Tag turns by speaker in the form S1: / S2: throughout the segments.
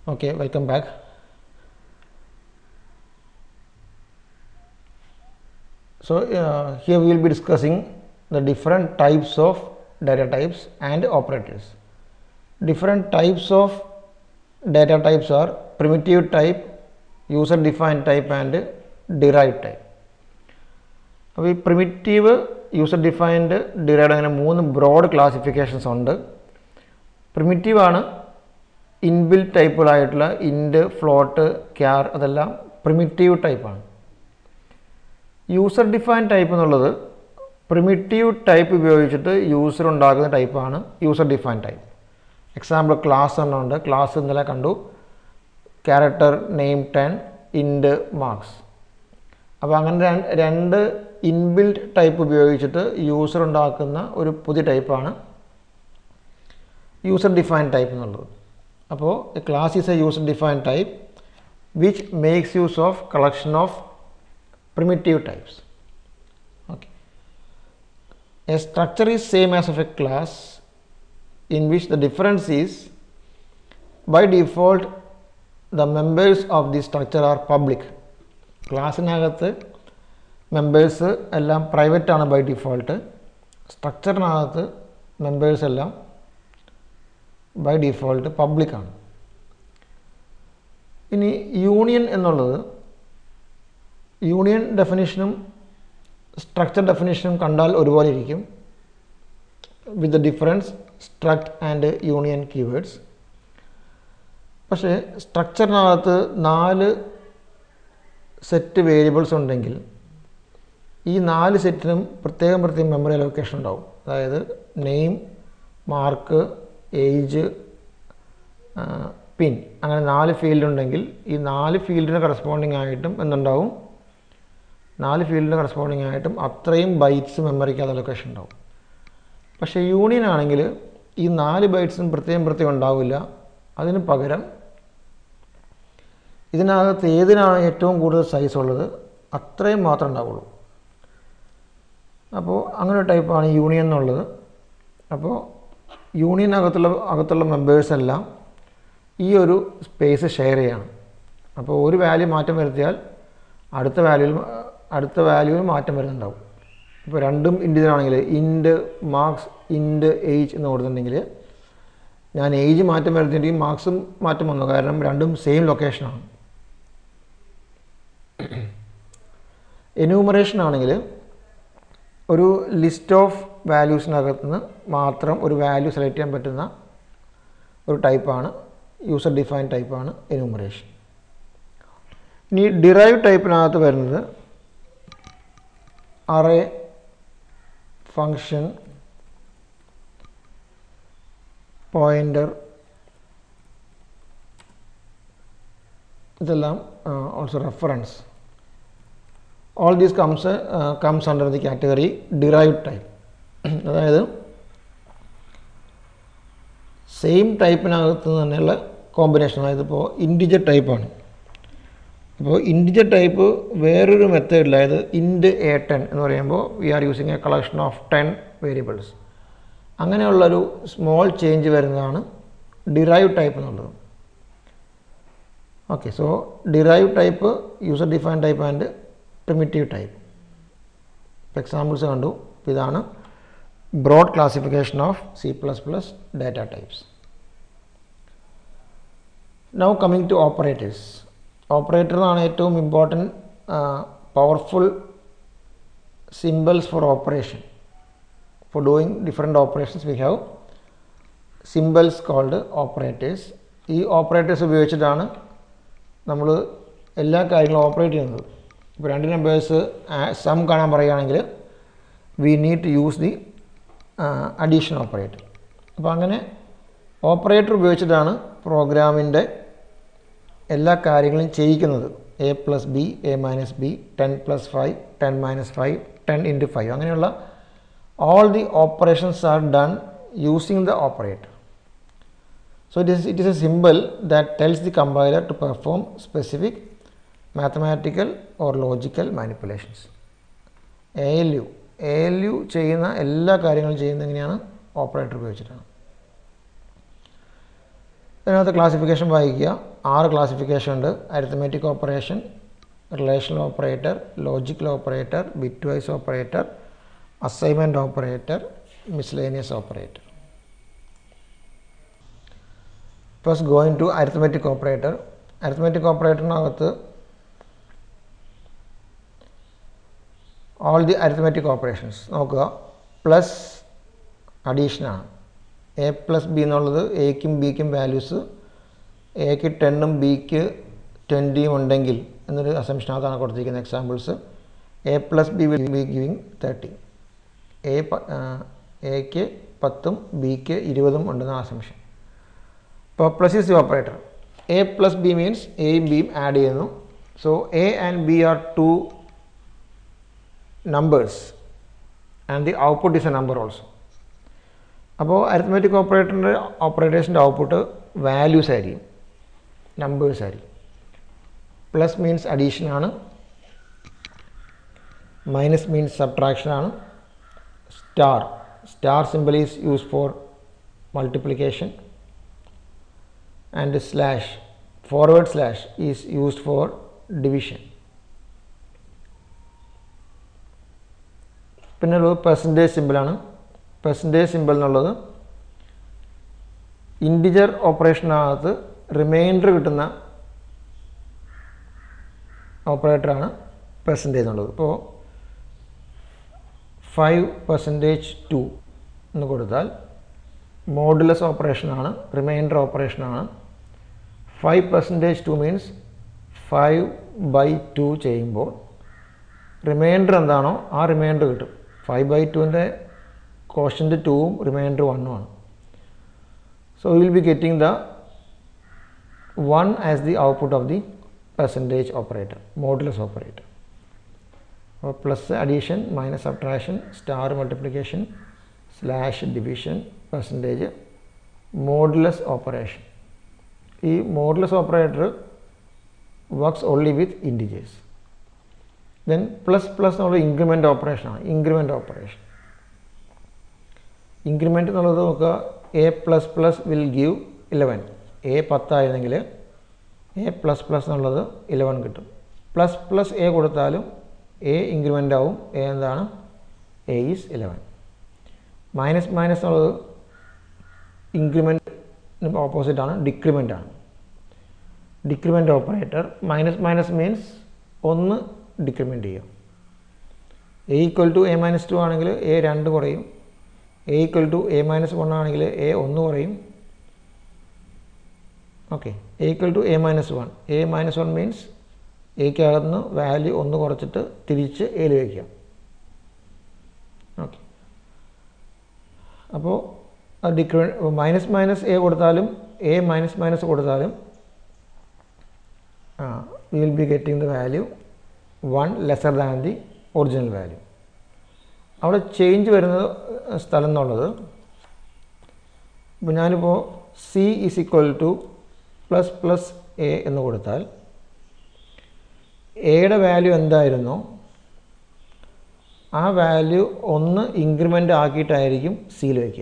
S1: Okay, welcome back. So here we will be discussing the different types of data types and operators. Different types of data types are primitive type, user defined type and derived type. അപ്പോൾ ഈ primitive user defined derived അങ്ങനെ 3 broad classifications ഉണ്ട്. Primitive ആണ് inbuilt ടൈപ്പുകളായിട്ടുള്ള int, float, char, അതെല്ലാം primitive ടൈപ്പാണ്. User defined type എന്നുള്ളത് primitive type ഉപയോഗിച്ചിട്ട് യൂസർ ഉണ്ടാക്കുന്ന ടൈപ്പാണ് user defined type. Example class എന്നുണ്ട്. ക്ലാസ് ഇന്നലെ കണ്ടു. Character, name 10, int, marks. അപ്പോൾ അങ്ങനെ രണ്ട് ഇൻബിൽറ്റ് ടൈപ്പ് ഉപയോഗിച്ചിട്ട് യൂസർ ഉണ്ടാക്കുന്ന ഒരു പുതിയ ടൈപ്പാണ് യൂസർ ഡിഫൈൻഡ് ടൈപ്പ് എന്നുള്ളത്. അപ്പോൾ a class is a user defined type which makes use of collection of primitive types. Okay. A structure is same as of a class in which the difference is by default the members of the structure are public. ക്ലാസ്സിനകത്ത് members എല്ലാം private ആണ് by default. സ്ട്രക്ചറിനകത്ത് members എല്ലാം by default പബ്ലിക്കാണ്. ഇനി union എന്നുള്ളത് union ഡെഫിനിഷനും structure ഡെഫിനിഷനും കണ്ടാൽ ഒരുപോലെ ഇരിക്കും. With the difference struct and union keywords. പക്ഷേ സ്ട്രക്ചറിനകത്ത് 4 സെറ്റ് വേരിയബിൾസ് ഉണ്ടെങ്കിൽ ഈ 4 സെറ്റിനും പ്രത്യേകം മെമ്മറി അലോക്കേഷൻ ഉണ്ടാവും. അതായത് നെയിം, മാർക്ക്, ഏജ്, പിൻ, അങ്ങനെ 4 ഫീൽഡ് ഉണ്ടെങ്കിൽ ഈ 4 ഫീൽഡിന് കറസ്പോണ്ടിങ് ആയിട്ടും എന്തുണ്ടാവും? 4 ഫീൽഡിന് കറസ്പോണ്ടിങ് ആയിട്ടും അത്രയും ബൈറ്റ്സ് മെമ്മറിക്ക് അത് അലോക്കേഷൻ ഉണ്ടാവും. പക്ഷേ യൂണിയൻ ആണെങ്കിൽ ഈ 4 ബൈറ്റ്സും പ്രത്യേകം ഉണ്ടാവില്ല. അതിന് പകരം ഇതിനകത്ത് ഏതിനാണ് ഏറ്റവും കൂടുതൽ സൈസ് ഉള്ളത് അത്രയും മാത്രമേ ഉണ്ടാവുള്ളൂ. അപ്പോൾ അങ്ങനെ ഒരു ടൈപ്പാണ് യൂണിയൻ എന്നുള്ളത്. അപ്പോൾ യൂണിയൻ അകത്തുള്ള മെമ്പേഴ്സ് എല്ലാം ഈ ഒരു സ്പേസ് ഷെയർ ചെയ്യണം. അപ്പോൾ ഒരു വാല്യൂ മാറ്റം വരുത്തിയാൽ അടുത്ത വാല്യൂവിൽ മാറ്റം വരുന്നുണ്ടാവും. ഇപ്പോൾ രണ്ടും ഇൻറ്റിജറാണെങ്കിൽ ഇൻറ്റ് മാർക്സ്, ഇൻറ്റ് ഏജ് എന്ന് കൊടുത്തിട്ടുണ്ടെങ്കിൽ ഞാൻ ഏജ് മാറ്റം വരുത്തിയിട്ടുണ്ടെങ്കിൽ മാർക്സും മാറ്റം വന്നു. കാരണം രണ്ടും സെയിം ലൊക്കേഷനാണ്. എന്യൂമറേഷൻ ആണെങ്കിൽ ഒരു ലിസ്റ്റ് ഓഫ് വാല്യൂസിനകത്ത് നിന്ന് മാത്രം ഒരു വാല്യൂ സെലക്ട് ചെയ്യാൻ പറ്റുന്ന ഒരു ടൈപ്പാണ് യൂസർ ഡിഫൈൻഡ് ടൈപ്പാണ് എന്യൂമറേഷൻ. ഇനി ഡിറൈവ് ടൈപ്പിനകത്ത് വരുന്നത് അറേ, ഫങ്ഷൻ, പോയിൻ്റർ, ഇതെല്ലാം also reference. All these comes under the category derived type. അതായത് സെയിം ടൈപ്പിനകത്ത് തന്നെയുള്ള കോമ്പിനേഷൻ. അതായത് ഇപ്പോൾ ഇൻറ്റിജർ ടൈപ്പാണ്. അപ്പോൾ ഇൻറ്റിജർ ടൈപ്പ് വേറൊരു മെത്തേഡിൽ, അതായത് ഇൻറ്റ് A10 എന്ന് പറയുമ്പോൾ we are using a collection of 10 variables. അങ്ങനെയുള്ളൊരു സ്മോൾ ചേഞ്ച് വരുന്നതാണ് ഡിറൈവ് ടൈപ്പ് എന്നുള്ളത്. Okay, so derive type, user defined type and primitive type. ഇപ്പോൾ എക്സാമ്പിൾസ് കണ്ടു. ഇതാണ് broad classification of C++ data types. Now coming to operators. ഓപ്പറേറ്ററാണ് ഏറ്റവും important powerful symbols for operation. For doing different operations we have symbols called operators. ഈ operators ഉപയോഗിച്ചിട്ടാണ് നമ്മൾ എല്ലാ കാര്യങ്ങളും ഓപ്പറേറ്റ് ചെയ്യുന്നത്. ഇപ്പോൾ 2 നമ്പേഴ്സ് സം കാണാൻ പറയുകയാണെങ്കിൽ we need to use the addition operator. അപ്പോൾ അങ്ങനെ ഓപ്പറേറ്റർ ഉപയോഗിച്ചിട്ടാണ് പ്രോഗ്രാമിൻ്റെ എല്ലാ കാര്യങ്ങളും ചെയ്യിക്കുന്നത്. A+B, A-B, 10+5, 10-5, 10×5, അങ്ങനെയുള്ള all the operations are done using the operator. So it is a symbol that tells the compiler to perform specific mathematical or logical manipulations. ALU ചെയ്യുന്ന എല്ലാ കാര്യങ്ങളും ചെയ്യുന്നത് എങ്ങനെയാണ്? ഓപ്പറേറ്റർ ഉപയോഗിച്ചിട്ടാണ്. അതിനകത്ത് ക്ലാസിഫിക്കേഷൻ വായിക്കുക. 6 ക്ലാസിഫിക്കേഷൻ ഉണ്ട്. Arithmetic operation, relational operator, logical operator, bitwise operator, assignment operator, miscellaneous operator. First going to arithmetic operator. Arithmetic ഓപ്പറേറ്ററിനകത്ത് all the arithmetic operations നോക്കുക. പ്ലസ് അഡീഷനാണ്. എ പ്ലസ് ബി എന്നുള്ളത് എക്കും ബിക്കും വാല്യൂസ് എക്ക് 10ഉം ബിക്ക് 20ഉം ഉണ്ടെങ്കിൽ എന്നൊരു അസംഷനകത്താണ് കൊടുത്തിരിക്കുന്ന examples. A plus B will be giving 30. എക്ക് 10ഉം ബിക്ക് 20ഉം ഉണ്ടെന്ന അസംഷൻ. ഇപ്പോൾ plus is the operator. A plus B means എയും ബിയും ആഡ് ചെയ്യുന്നു. So A and B are 2 numbers and the output is a number also. അപ്പോൾ അരിത്മെറ്റിക് ഓപ്പറേറ്റേഴ്സിൻ്റെ ഔട്ട്പുട്ട് വാല്യൂസ് ആയിരിക്കും, നമ്പേഴ്സ് ആയിരിക്കും. പ്ലസ് മീൻസ് അഡീഷൻ ആണ്, മൈനസ് മീൻസ് സബ്ട്രാക്ഷൻ ആണ്. Star simple is use for multiplication and slash forward slash is used for division. പിന്നെ ഉള്ളത് percentage സിമ്പിളാണ്. Percentage simple എന്നുള്ളത് ഇൻറ്റിജർ ഓപ്പറേഷനകത്ത് റിമൈൻഡർ കിട്ടുന്ന ഓപ്പറേറ്ററാണ് പെർസെൻറ്റേജ് എന്നുള്ളത്. ഇപ്പോൾ 5%2 എന്ന് കൊടുത്താൽ മോഡുലസ് ഓപ്പറേഷനാണ്, റിമൈൻഡർ ഓപ്പറേഷനാണ്. 5%2 മീൻസ് 5/2 ചെയ്യുമ്പോൾ റിമൈൻഡർ എന്താണോ ആ റിമൈൻഡർ കിട്ടും. 5/2ൻ്റെ കോഷ്യൻ്റ് 2ഉം റിമൈൻഡർ 1ഉം ആണ്. So you will be getting the 1 as the output of the percentage operator, modulus operator. അപ്പോൾ plus addition, minus subtraction, star multiplication, slash division, percentage, modulus operation. ഈ modulus operator works only with integers. Then plus എന്നുള്ള increment ഓപ്പറേഷനാണ്. Increment എന്നുള്ളത് നോക്കുക. A plus plus will give 11. A 10 ആയിരുന്നെങ്കിൽ A plus plus എന്നുള്ളത് 11 കിട്ടും. Plus A കൊടുത്താലും A increment ആവും. എ എന്താണ്? A is 11. മൈനസ് എന്നുള്ളത് ഇൻക്രിമെൻറ്റിന് ഓപ്പോസിറ്റാണ്, ഡിക്രിമെൻ്റ് ആണ്. Decrement operator minus means 1 decrement ചെയ്യും. A equal to A minus 2 ആണെങ്കിൽ എ 2 കുറയും. A equal to A minus 1 ആണെങ്കിൽ എ 1 കുറയും. Okay, A equal to A minus 1. A minus 1 means എക്കകത്തുനിന്ന് വാല്യൂ 1 കുറച്ചിട്ട് തിരിച്ച് എയിൽ വയ്ക്കാം. ഓക്കെ, അപ്പോൾ മൈനസ് എ കൊടുത്താലും എ മൈനസ് കൊടുത്താലും we will be getting the value 1 lesser than the original value. അവിടെ ചേഞ്ച് വരുന്ന സ്ഥലം എന്നുള്ളത്, ഇപ്പോൾ ഞാനിപ്പോൾ C is equal to plus A എന്ന് കൊടുത്താൽ എയുടെ വാല്യൂ എന്തായിരുന്നോ ആ വാല്യൂ 1 ഇൻക്രിമെൻ്റ് ആക്കിയിട്ടായിരിക്കും സിയിൽ വയ്ക്കുക.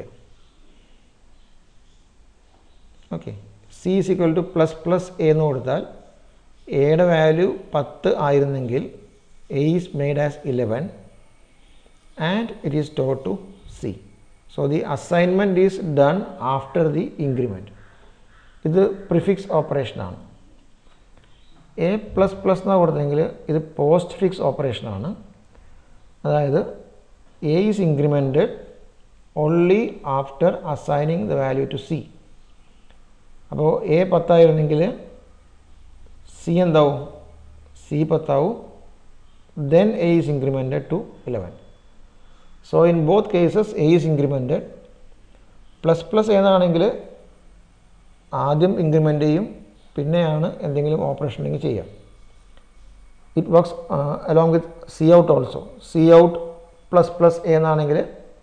S1: Okay, C is equal to plus A എന്ന് കൊടുത്താൽ എയുടെ വാല്യൂ 10 ആയിരുന്നെങ്കിൽ A is made as 11 and it is stored to C. So the assignment is done after the increment. ഇത് പ്രിഫിക്സ് ഓപ്പറേഷനാണ്. എ പ്ലസ് എന്നാണ് കൊടുത്തെങ്കിൽ ഇത് പോസ്റ്റ് ഫിക്സ് ഓപ്പറേഷനാണ്. അതായത് A is incremented only after assigning the value to C. അപ്പോൾ A 10 ആയിരുന്നെങ്കിൽ C എന്താവും? സി 10 ആവും. Then A is incremented to 11. So in both cases A is incremented. Plus ഏതാണെങ്കിൽ ആദ്യം ഇൻക്രിമെൻ്റ് ചെയ്യും, പിന്നെയാണ് എന്തെങ്കിലും ഓപ്പറേഷൻ ഉണ്ടെങ്കിൽ ചെയ്യാം. It works along with C out also. C out plus എന്നാണെങ്കിൽ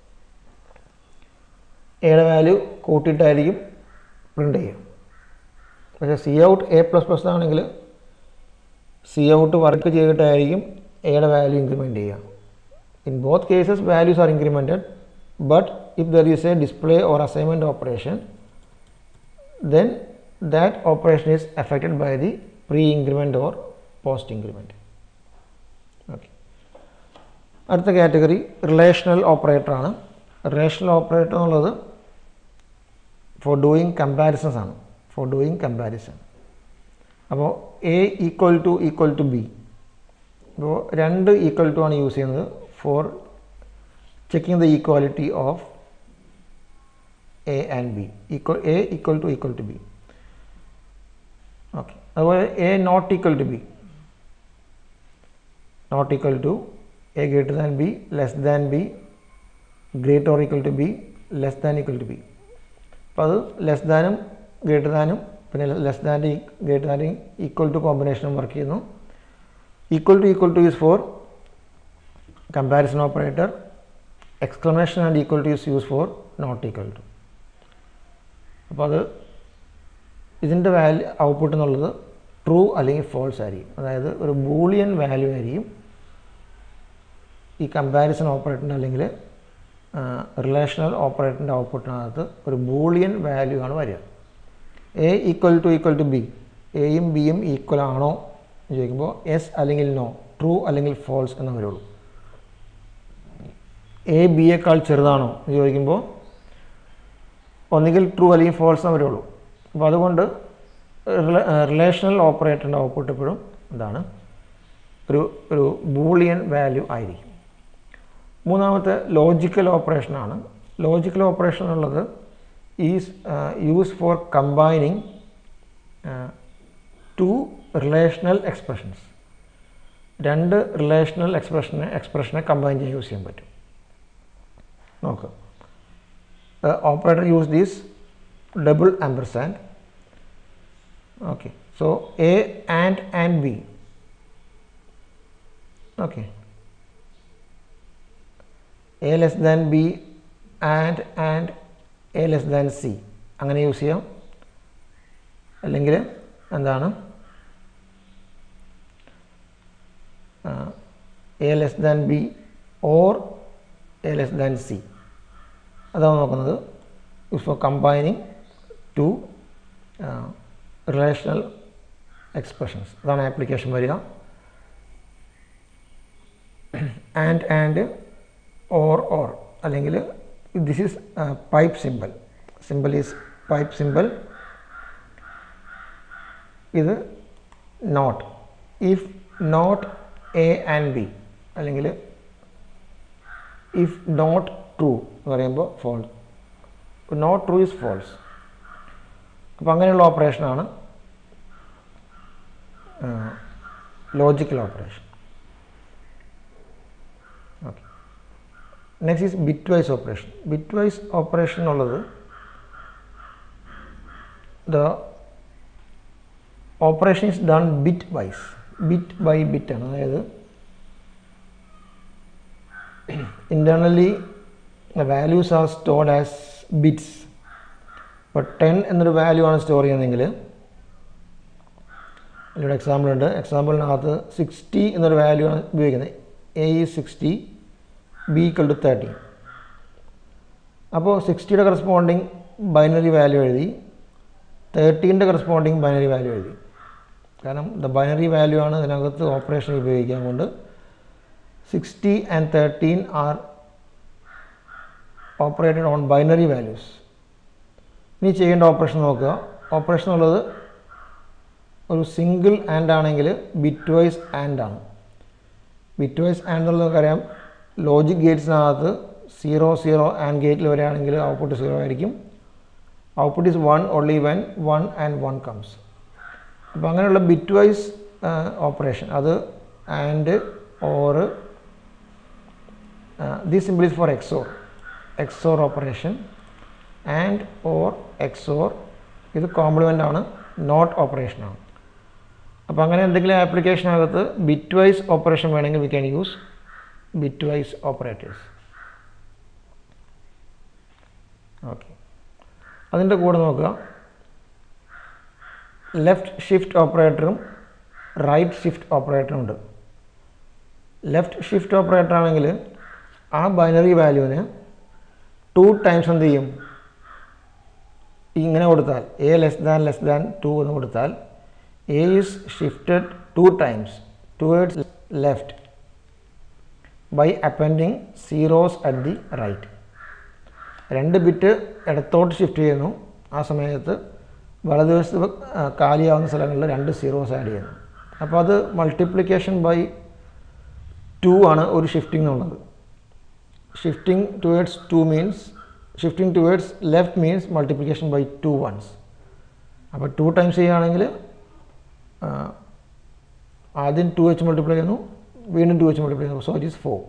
S1: എയുടെ വാല്യൂ കൂട്ടിയിട്ടായിരിക്കും പ്രിൻ്റ് ചെയ്യുക. പക്ഷേ സി ഔട്ട് എ പ്ലസ് ആണെങ്കിൽ സി ഔട്ട് വർക്ക് ചെയ്തിട്ടായിരിക്കും എയുടെ വാല്യൂ ഇൻക്രിമെൻ്റ് ചെയ്യുക. In both cases values are incremented, but if there is a display or assignment operation, then that operation is affected by the pre-increment or post-increment. Okay. അടുത്ത category relational operator ആണ്. Relational operator എന്നുള്ളത് for doing comparisons ആണ്. For doing comparison. അപ്പോൾ A equal to B. അപ്പോൾ രണ്ട് equal to ആണ് use ചെയ്യുന്നത് for checking the equality of A and B. A equal to B. Okay. അതുപോലെ A not equal to B. Not equal to A greater than B, less than B, greater or equal to B, less than equal to B. അപ്പോൾ അത് less ദാനും greater ദാനും പിന്നെ less ദാൻ്റെ greater ദാൻ്റെ equal to കോമ്പിനേഷനും work ചെയ്യുന്നു. Equal to is for comparison operator. Exclamation and equal to is use for not equal to. അപ്പോൾ അത് ഇതിൻ്റെ വാല്യൂ ഔട്ട്പുട്ട് എന്നുള്ളത് ട്രൂ അല്ലെങ്കിൽ ഫോൾസ് ആയിരിക്കും. അതായത് ഒരു ബൂളിയൻ വാല്യൂ ആയിരിക്കും ഈ കമ്പാരിസൺ ഓപ്പറേറ്ററിൻ്റെ അല്ലെങ്കിൽ റിലേഷണൽ ഓപ്പറേറ്ററിൻ്റെ ഔട്ട്പുട്ടിനകത്ത് ഒരു ബൂളിയൻ വാല്യൂ ആണ് വരിക. എ ഈക്വൽ ടു ബി, എയും ബിയും ഈക്വൽ ആണോ എന്ന് ചോദിക്കുമ്പോൾ യെസ് അല്ലെങ്കിൽ നോ, ട്രൂ അല്ലെങ്കിൽ ഫോൾസ് എന്ന് വരുള്ളൂ. എ ബിയേക്കാൾ ചെറുതാണോ എന്ന് ചോദിക്കുമ്പോൾ ഒന്നുകിൽ ട്രൂ അല്ലെങ്കിൽ ഫോൾസ് എന്ന് വരുള്ളൂ. അപ്പോൾ അതുകൊണ്ട് റിലേഷണൽ ഓപ്പറേറ്ററിൻ്റെ ഔട്ട്പുട്ട് എപ്പോഴും എന്താണ് ഒരു ബൂളിയൻ വാല്യൂ ആയിരിക്കും. മൂന്നാമത്തെ ലോജിക്കൽ ഓപ്പറേഷനാണ്. ലോജിക്കൽ ഓപ്പറേഷൻ എന്നുള്ളത് is use for combining two relational expressions. രണ്ട് റിലേഷണൽ എക്സ്പ്രഷനെ കമ്പൈൻ ചെയ്യാൻ യൂസ് ചെയ്യാൻ പറ്റും. നോക്കുക, operator use these double ampersand. Okay, so A and B. Okay, A less than B and A less than C അങ്ങനെ use ചെയ്യാം. അല്ലെങ്കിൽ എന്താണ് A less than B or A less than C. അതാണ് നോക്കുന്നത് use for combining two relational expressions. അതാണ് application വരിക. And or അല്ലെങ്കിൽ this is pipe symbol is pipe symbol. ഇത് not, if not a and b അല്ലെങ്കിൽ if not true എന്ന് പറയുമ്പോൾ false, not true is false. അപ്പോൾ അങ്ങനെയുള്ള ഓപ്പറേഷനാണ് logical operation. Next is bitwise operation. Bitwise operation എന്നുള്ളത് the operation is done bitwise, bit by bit ആണ്. അതായത് internally the values are stored as bits. ഇപ്പോൾ 10 എന്നൊരു വാല്യൂ ആണ് സ്റ്റോർ ചെയ്യുന്നതെങ്കിൽ അതിലൊരു എക്സാമ്പിൾ ഉണ്ട്. എക്സാമ്പിളിനകത്ത് 60 എന്നൊരു വാല്യൂ ആണ് ഉപയോഗിക്കുന്നത്. A is 60, B equal to 30. അപ്പോൾ 60യുടെ കറസ്പോണ്ടിങ് ബൈനറി വാല്യൂ എഴുതി, 30ൻ്റെ കറസ്പോണ്ടിങ് ബൈനറി വാല്യൂ എഴുതി. കാരണം ദ ബൈനറി വാല്യൂ ആണ് ഇതിനകത്ത് ഓപ്പറേഷൻ ഉപയോഗിക്കാൻ കൊണ്ട് 60 and 13 are operated on binary values. ഇനി ചെയ്യേണ്ട ഓപ്പറേഷൻ നോക്കുക. ഓപ്പറേഷൻ എന്നുള്ളത് ഒരു സിംഗിൾ ആൻഡ് ആണെങ്കിൽ ബിറ്റ് വൈസ് ആൻഡ് ആണ്. ബിറ്റ് വൈസ് ആൻഡ് എന്നുള്ളത് നമുക്കറിയാം, ലോജിക് ഗേറ്റ്സിനകത്ത് 0 ആൻഡ് ഗേറ്റിൽ വരികയാണെങ്കിൽ ഔട്ട്പുട്ട് 0 ആയിരിക്കും. Output is 1 only when 1 and 1 comes. അപ്പോൾ അങ്ങനെയുള്ള ബിറ്റ് വൈസ് ഓപ്പറേഷൻ, അത് and or this symbol is for XOR operation. And or XOR ഇത് കോംപ്ലിമെൻ്റ് ആണ്, നോട്ട് ഓപ്പറേഷനാണ്. അപ്പോൾ അങ്ങനെ എന്തെങ്കിലും ആപ്ലിക്കേഷനകത്ത് ബിറ്റ് വൈസ് ഓപ്പറേഷൻ വേണമെങ്കിൽ we can use bitwise operators. Okay, അതിൻ്റെ കൂടെ നോക്കുക, ലെഫ്റ്റ് ഷിഫ്റ്റ് ഓപ്പറേറ്ററും റൈറ്റ് ഷിഫ്റ്റ് ഓപ്പറേറ്ററും ഉണ്ട്. ലെഫ്റ്റ് ഷിഫ്റ്റ് ഓപ്പറേറ്റർ ആണെങ്കിൽ ആ ബൈനറി വാല്യൂവിന് 2 ടൈംസ് എന്ത് ചെയ്യും, ഇങ്ങനെ കൊടുത്താൽ a less than 2 എന്ന് കൊടുത്താൽ a is shifted 2 times towards left by appending zeros at the right. 2 bit ഇടത്തോട്ട് ഷിഫ്റ്റ് ചെയ്യുന്നു, ആ സമയത്ത് വലതുവശത്ത് കാലിയാവുന്ന സ്ഥലങ്ങളിൽ 2 സീറോസ് ആഡ് ചെയ്യുന്നു. അപ്പോൾ അത് മൾട്ടിപ്ലിക്കേഷൻ ബൈ 2 ആണ് ഒരു ഷിഫ്റ്റിംഗ് എന്നുള്ളത്. Shifting towards 2 means shifting towards left means multiplication by 2 once. അപ്പോൾ 2 ടൈംസ് ചെയ്യുകയാണെങ്കിൽ ആദ്യം 2 വെച്ച് മൾട്ടിപ്ലൈ ചെയ്യുന്നു, വീണ്ടും 2 വെച്ച് മൾട്ടിപ്ലൈ ചെയ്യുന്നു. So it is 4.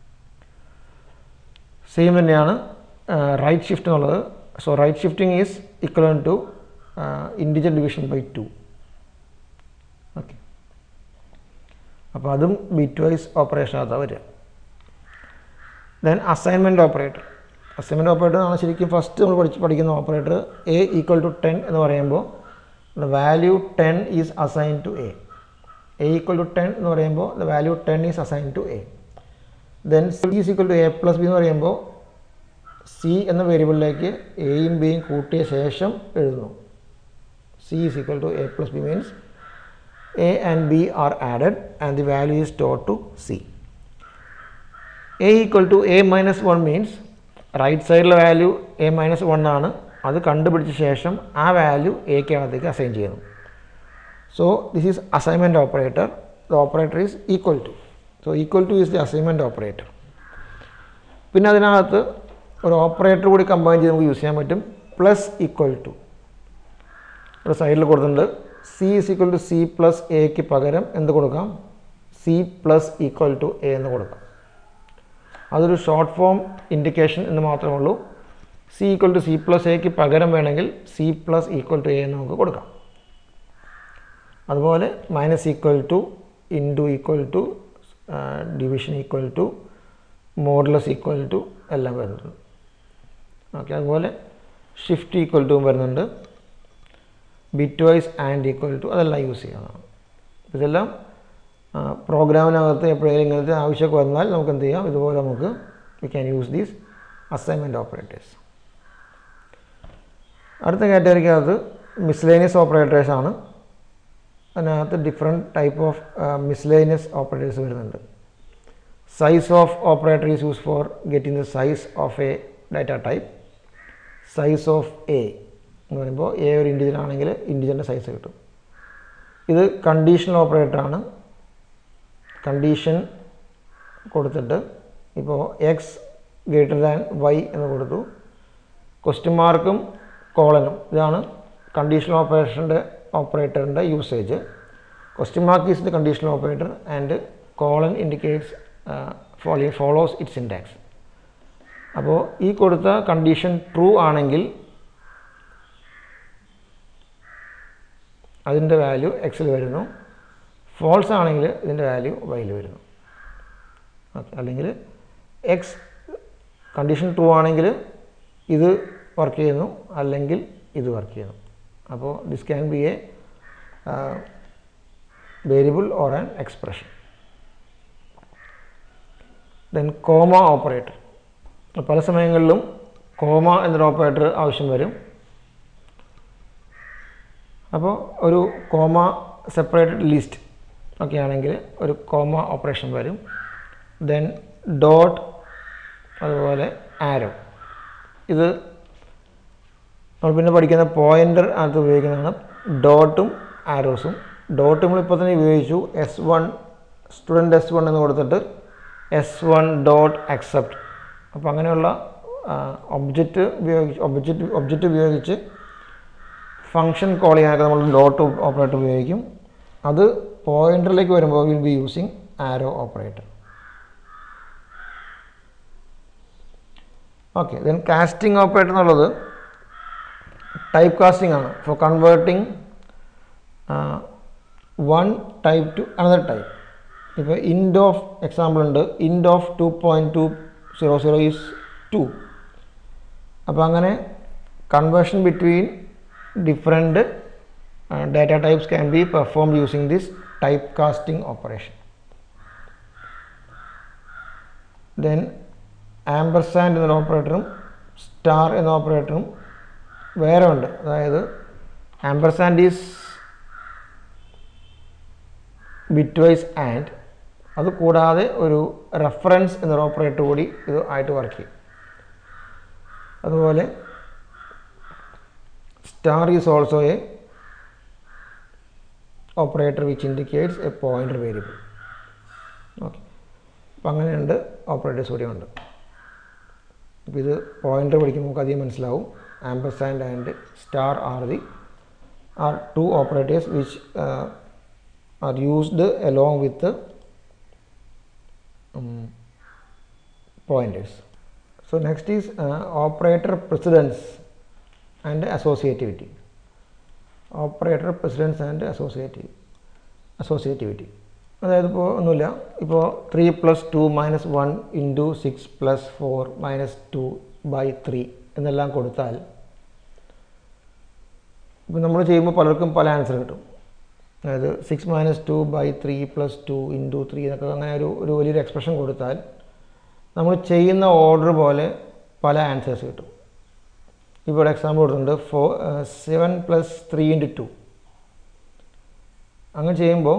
S1: സെയിം തന്നെയാണ് റൈറ്റ് ഷിഫ്റ്റ് എന്നുള്ളത്. So right shifting is equivalent to integer division by 2. Okay, അപ്പോൾ അതും ബിറ്റ് വൈസ് ഓപ്പറേഷനകത്താണ് വരിക. Then assignment operator. Assignment operator ആണ് ശരിക്കും ഫസ്റ്റ് നമ്മൾ പഠിക്കുന്ന ഓപ്പറേറ്റർ. a ഈക്വൽ ടു 10 എന്ന് പറയുമ്പോൾ the value 10 is assigned to a. a equal to 10 എന്ന് പറയുമ്പോൾ the value 10 is assigned to a. then c is equal to a plus b എന്ന് പറയുമ്പോൾ c എന്ന വേരിയബിളിലേക്ക് എയും ബിയും കൂട്ടിയ ശേഷം എഴുതുന്നു. c is equal to a plus b means a and b are added and the value is stored to c. a equal to a minus 1 means right സൈഡിലെ value a minus 1 ആണ്, അത് കണ്ടുപിടിച്ച ശേഷം ആ വാല്യൂ എക്കകത്തേക്ക് assign ചെയ്യുന്നു. So this is assignment operator. The operator is equal to. So equal to is the assignment operator. പിന്നെ അതിനകത്ത് ഒരു ഓപ്പറേറ്റർ കൂടി കമ്പൈൻ ചെയ്ത് നമുക്ക് യൂസ് ചെയ്യാൻ പറ്റും. പ്ലസ് ഈക്വൽ ടു ഒരു സൈഡിൽ കൊടുത്തിട്ടുണ്ട്. C is equal to C plus എക്ക് പകരം എന്ത് കൊടുക്കാം? C plus equal to A എന്ന് കൊടുക്കാം. അതൊരു ഷോർട്ട് ഫോം ഇൻഡിക്കേഷൻ എന്ന് മാത്രമേ ഉള്ളൂ. C equal to C plus എക്ക് പകരം വേണമെങ്കിൽ C plus equal to A എന്ന് നമുക്ക് കൊടുക്കാം. അതുപോലെ minus equal to, into equal to, division equal to, modulus equal to എല്ലാം വരുന്നുണ്ട്. ഓക്കെ, അതുപോലെ ഷിഫ്റ്റ് ഈക്വൽ ടു വരുന്നുണ്ട്. Bitwise and equal to അതെല്ലാം യൂസ് ചെയ്യാവുന്നതാണ്. ഇതെല്ലാം പ്രോഗ്രാമിനകത്ത് എപ്പോഴെങ്കിലും ഇങ്ങനത്തെ ആവശ്യമൊക്കെ വന്നാൽ നമുക്ക് എന്ത് ചെയ്യാം, ഇതുപോലെ നമുക്ക് we can use these assignment operators. അടുത്ത കാറ്റഗറിക്കകത്ത് മിസ്ലേനിയസ് ഓപ്പറേറ്റേഴ്സാണ്. അതിനകത്ത് different type of miscellaneous operators വരുന്നുണ്ട്. Size of operator is use for getting the size of a data type. Size of A എന്ന് പറയുമ്പോൾ എ ഒരു ഇൻഡിജർ ആണെങ്കിൽ ഇൻഡിജറിൻ്റെ സൈസ് കിട്ടും. ഇത് കണ്ടീഷണൽ ഓപ്പറേറ്ററാണ്. കണ്ടീഷൻ കൊടുത്തിട്ട് ഇപ്പോൾ എക്സ് ഗ്രേറ്റർ ദാൻ വൈ എന്ന് കൊടുത്തു. ക്വസ്റ്റ്യൻ മാർക്കും കോളനും ഇതാണ് കണ്ടീഷണൽ ഓപ്പറേറ്ററിൻ്റെ usage. Question mark is the conditional operator and colon indicates follows it syntax. അപ്പോൾ ഈ കൊടുത്ത കണ്ടീഷൻ ട്രൂ ആണെങ്കിൽ അതിൻ്റെ വാല്യൂ എക്സിൽ വരുന്നു. ഫോൾസ് ആണെങ്കിൽ ഇതിൻ്റെ വാല്യൂ വൈയിൽ വരുന്നു. ഓക്കെ, അല്ലെങ്കിൽ എക്സ് കണ്ടീഷൻ ട്രൂ ആണെങ്കിൽ ഇത് വർക്ക് ചെയ്യുന്നു, അല്ലെങ്കിൽ ഇത് വർക്ക് ചെയ്യുന്നു. അപ്പോൾ this can be a variable or an expression. Then comma operator. പല സമയങ്ങളിലും കോമ എന്നൊരു ഓപ്പറേറ്റർ ആവശ്യം വരും. അപ്പോൾ ഒരു കോമ സെപ്പറേറ്റഡ് ലിസ്റ്റ് ഒക്കെ ആണെങ്കിൽ ഒരു കോമ ഓപ്പറേഷൻ വരും. ദെൻ ഡോട്ട്, അതുപോലെ ആരോ. ഇത് നമ്മൾ പിന്നെ പഠിക്കുന്ന പോയിൻ്റർ അകത്ത് ഉപയോഗിക്കുന്നതാണ് ഡോട്ടും ആരോസും. ഡോട്ട് നമ്മളിപ്പോൾ തന്നെ ഉപയോഗിച്ചു. S1 സ്റ്റുഡൻറ്റ് S1 എന്ന് കൊടുത്തിട്ട് S1 ഡോട്ട് അക്സെപ്റ്റ്. അപ്പോൾ അങ്ങനെയുള്ള ഒബ്ജക്റ്റ് ഉപയോഗിച്ച് ഫങ്ഷൻ കോൾ ചെയ്യാനൊക്കെ നമ്മൾ ഡോട്ട് ഓപ്പറേറ്റർ ഉപയോഗിക്കും. അത് പോയിൻ്ററിലേക്ക് വരുമ്പോൾ will be using arrow operator. Okay, then casting operator എന്നുള്ളത് ടൈപ്പ് കാസ്റ്റിംഗ് ആണ്. For converting one type to another type. ഇപ്പോൾ ഇൻഡ് ഓഫ് എക്സാമ്പിൾ ഉണ്ട്. ഇൻഡ് ഓഫ് 2.200 ഈസ് 2. അപ്പോൾ അങ്ങനെ conversion between different data types can be performed using this typecasting operation. Then ampersand എന്ന ഓപ്പറേറ്ററും star എന്ന ഓപ്പറേറ്ററും വേറെ ഉണ്ട്. അതായത് ആംപർസാൻഡ് ഈസ് ബിറ്റ്വൈസ് ആൻഡ്, അത് കൂടാതെ ഒരു റെഫറൻസ് എന്നൊരു ഓപ്പറേറ്റർ കൂടി ഇത് ആയിട്ട് വർക്ക് ചെയ്യും. അതുപോലെ star is also a operator which indicates a pointer variable. Okay, അപ്പം അങ്ങനെയുണ്ട് ഓപ്പറേറ്റേഴ്സ് കൂടി ഉണ്ട്. അപ്പോൾ ഇത് പോയിൻ്റർ പഠിക്കുമ്പോൾ നമുക്ക് അധികം മനസ്സിലാവും. Ampersand and star are two operators which are used along with the pointers. So next is operator precedence and associativity. Operator precedence and associativity. അതായത് ഇപ്പോൾ ഒന്നുമില്ല, ഇപ്പോൾ 3 + 2 - 1 × 6 + 4 - 2/3 എന്നെല്ലാം കൊടുത്താൽ ഇപ്പോൾ നമ്മൾ ചെയ്യുമ്പോൾ പലർക്കും പല ആൻസർ കിട്ടും. അതായത് 6 - 2/3 + 2 × 3 എന്നൊക്കെ അങ്ങനെ ഒരു വലിയൊരു എക്സ്പ്രഷൻ കൊടുത്താൽ നമ്മൾ ചെയ്യുന്ന ഓർഡർ പോലെ പല ആൻസേഴ്സ് കിട്ടും. ഇവിടെ എക്സാമ്പിൾ കൊടുത്തിട്ടുണ്ട് 7 + 3 × 2. അങ്ങനെ ചെയ്യുമ്പോൾ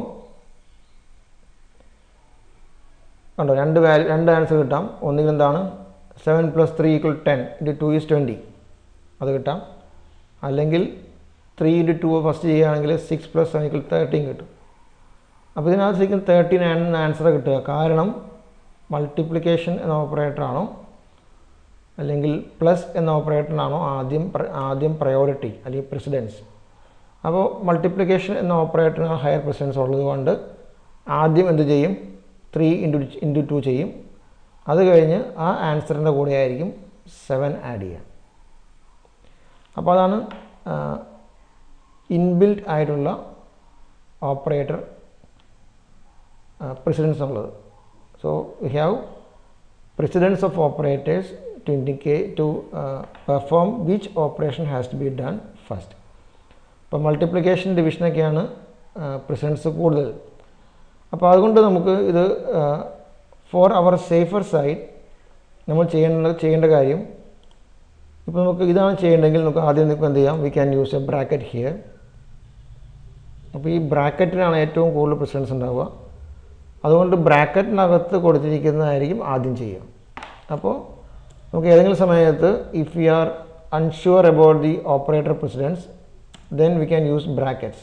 S1: കണ്ടോ, രണ്ട് ആൻസർ കിട്ടാം. ഒന്നുകിൽ എന്താണ് 7 + 3 = 10 × 2 = 20, അത് കിട്ടാം. അല്ലെങ്കിൽ 3 × 2 ഫസ്റ്റ് ചെയ്യുകയാണെങ്കിൽ 6 + 7 = 13 കിട്ടും. അപ്പോൾ ഇതിനകത്ത് ശരിക്കും 13 ആണ് ആൻസർ കിട്ടുക. കാരണം മൾട്ടിപ്ലിക്കേഷൻ എന്ന ഓപ്പറേറ്ററാണോ അല്ലെങ്കിൽ പ്ലസ് എന്ന ഓപ്പറേറ്ററിനാണോ ആദ്യം പ്രയോറിറ്റി അല്ലെങ്കിൽ പ്രസിഡൻസ്. അപ്പോൾ മൾട്ടിപ്ലിക്കേഷൻ എന്ന ഓപ്പറേറ്ററിന് ഹയർ പ്രസിഡൻസ് ഉള്ളതുകൊണ്ട് ആദ്യം എന്ത് ചെയ്യും, 3 × 2 ചെയ്യും. അത് കഴിഞ്ഞ് ആ ആൻസറിൻ്റെ കൂടെ ആയിരിക്കും 7 ആഡ് ചെയ്യുക. അപ്പോൾ അതാണ് ഇൻബിൽറ്റ് ആയിട്ടുള്ള ഓപ്പറേറ്റർ precedence ഉള്ളത്. So we have precedence of operators to indicate to perform which operation has to be done first. ഇപ്പോൾ മൾട്ടിപ്ലിക്കേഷൻ ഡിവിഷനൊക്കെയാണ് precedence കൂടുതൽ. അപ്പോൾ അതുകൊണ്ട് നമുക്ക് ഇത് ഫോർ അവർ സേഫർ സൈഡ് നമ്മൾ ചെയ്യേണ്ട കാര്യം, ഇപ്പോൾ നമുക്ക് ഇതാണ് ചെയ്യേണ്ടതെങ്കിൽ നമുക്ക് ആദ്യം നമുക്ക് എന്ത് ചെയ്യാം, we can use a bracket here. അപ്പോൾ ഈ ബ്രാക്കറ്റിനാണ് ഏറ്റവും കൂടുതൽ പ്രിസിഡൻസ് ഉണ്ടാവുക. അതുകൊണ്ട് ബ്രാക്കറ്റിനകത്ത് കൊടുത്തിരിക്കുന്നതായിരിക്കും ആദ്യം ചെയ്യുക. അപ്പോൾ നമുക്ക് ഏതെങ്കിലും സമയത്ത് if you are unsure about the operator precedence then we can use brackets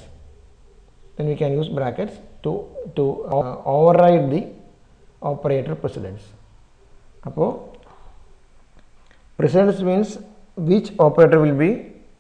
S1: to override the operator precedence. അപ്പോൾ precedence means which operator will be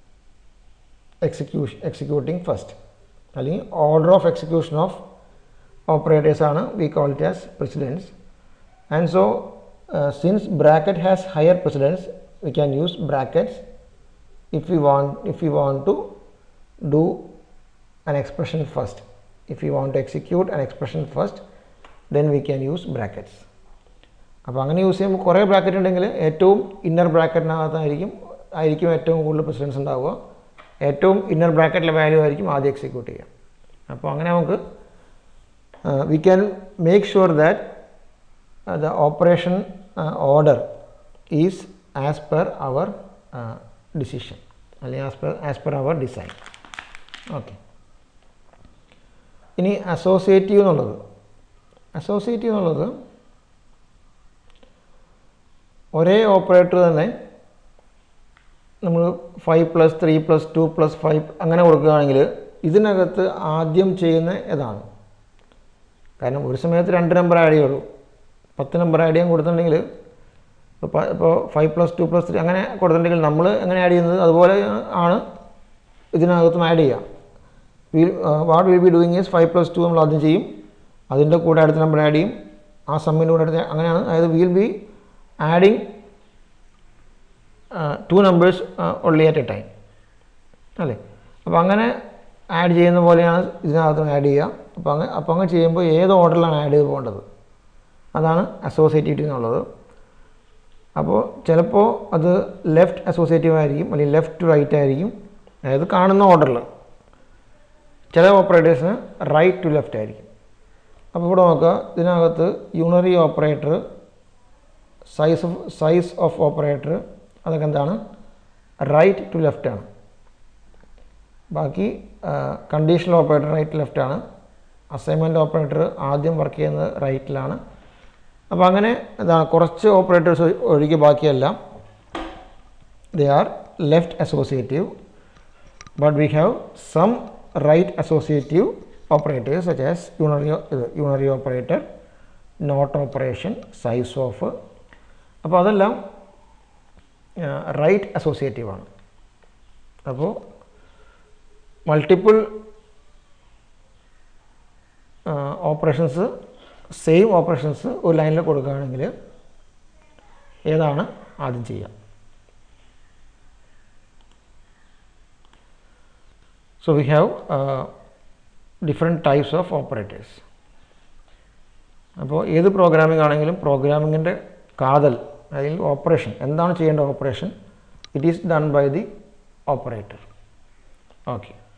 S1: executing first, അല്ലെങ്കിൽ order of execution of operators ആണ് we call it as precedence. And so since bracket has higher precedence, we can use brackets if we want to do an expression first. If we want to execute an expression first, then we can use brackets. അപ്പോൾ അങ്ങനെ use ചെയ്യുമ്പോൾ കുറേ bracket ഉണ്ടെങ്കിൽ ഏറ്റവും inner ബ്രാക്കറ്റിനകത്തായിരിക്കും ഏറ്റവും കൂടുതൽ precedence ഉണ്ടാവുക. ഏറ്റവും ഇന്നർ ബ്രാക്കറ്റിലെ വാല്യൂ ആയിരിക്കും ആദ്യം എക്സിക്യൂട്ട് ചെയ്യുക. അപ്പോൾ അങ്ങനെ നമുക്ക് we can make sure that the operation order is as per our decision, അല്ലെങ്കിൽ as per our design. ഓക്കെ, ഇനി അസോസിയേറ്റീവ് എന്നുള്ളത് ഒരേ ഓപ്പറേറ്റർ തന്നെ നമ്മൾ 5 + 3 + 2 + 5 അങ്ങനെ കൊടുക്കുകയാണെങ്കിൽ ഇതിനകത്ത് ആദ്യം ചെയ്യുന്ന ഏതാണ്? കാരണം ഒരു സമയത്ത് 2 നമ്പർ ആഡ് ചെയ്യുള്ളൂ. 10 നമ്പർ ആഡ് ചെയ്യാൻ കൊടുത്തിട്ടുണ്ടെങ്കിൽ ഇപ്പോൾ 5 + 2 + 3 അങ്ങനെ കൊടുത്തിട്ടുണ്ടെങ്കിൽ നമ്മൾ എങ്ങനെ ആഡ് ചെയ്യുന്നത് അതുപോലെ ആണ് ഇതിനകത്തും ആഡ് ചെയ്യുക. What will be doing is 5 + 2 നമ്മൾ ആദ്യം ചെയ്യും, അതിൻ്റെ കൂടെ അടുത്ത നമ്പർ ആഡ് ചെയ്യും, ആ സമ്മിൻ്റെ കൂടെ അടുത്ത് അങ്ങനെയാണ്. അതായത് will be adding 2 numbers only at a time, അല്ലേ? അപ്പോൾ അങ്ങനെ ആഡ് ചെയ്യുന്ന പോലെയാണ് ഇതിനകത്ത് ആഡ് ചെയ്യുക. അപ്പോൾ അങ്ങനെ ചെയ്യുമ്പോൾ ഏത് ഓർഡറിലാണ് ആഡ് ചെയ്ത് പോകേണ്ടത്, അതാണ് അസോസിയേറ്റിവിറ്റി എന്നുള്ളത്. അപ്പോൾ ചിലപ്പോൾ അത് ലെഫ്റ്റ് അസോസിയേറ്റീവ് ആയിരിക്കും, അല്ലെങ്കിൽ ലെഫ്റ്റ് ടു റൈറ്റ് ആയിരിക്കും, അതായത് കാണുന്ന ഓർഡറിൽ. ചില ഓപ്പറേറ്റേഴ്സിന് റൈറ്റ് ടു ലെഫ്റ്റ് ആയിരിക്കും. അപ്പോൾ ഇവിടെ നോക്കുക, ഇതിനകത്ത് unary operator, size of operator, അതൊക്കെ എന്താണ് റൈറ്റ് ടു ലെഫ്റ്റ് ആണ്. ബാക്കി കണ്ടീഷണൽ ഓപ്പറേറ്റർ റൈറ്റ് ലെഫ്റ്റ് ആണ്. അസൈൻമെൻറ്റ് ഓപ്പറേറ്റർ ആദ്യം വർക്ക് ചെയ്യുന്നത് റൈറ്റിലാണ്. അപ്പോൾ അങ്ങനെ ഇതാണ് കുറച്ച് ഓപ്പറേറ്റേഴ്സ് ഒഴികെ ബാക്കിയെല്ലാം they are left associative, but we have some right associative operators such as unary operator, not operation, size of. അപ്പോൾ അതെല്ലാം റൈറ്റ് അസോസിയേറ്റീവ് ആണ്. അപ്പോൾ മൾട്ടിപ്പിൾ ഓപ്പറേഷൻസ് സെയിം ഓപ്പറേഷൻസ് ഒരു ലൈനിൽ കൊടുക്കുകയാണെങ്കിൽ ഏതാണ് ആദ്യം ചെയ്യുക? So we have different types of operators. അപ്പോൾ ഏത് പ്രോഗ്രാമിംഗ് ആണെങ്കിലും പ്രോഗ്രാമിങ്ങിൻ്റെ കാതൽ അല്ലെങ്കിൽ ഓപ്പറേഷൻ എന്താണ് ചെയ്യേണ്ട operation, it is done by the operator. Okay.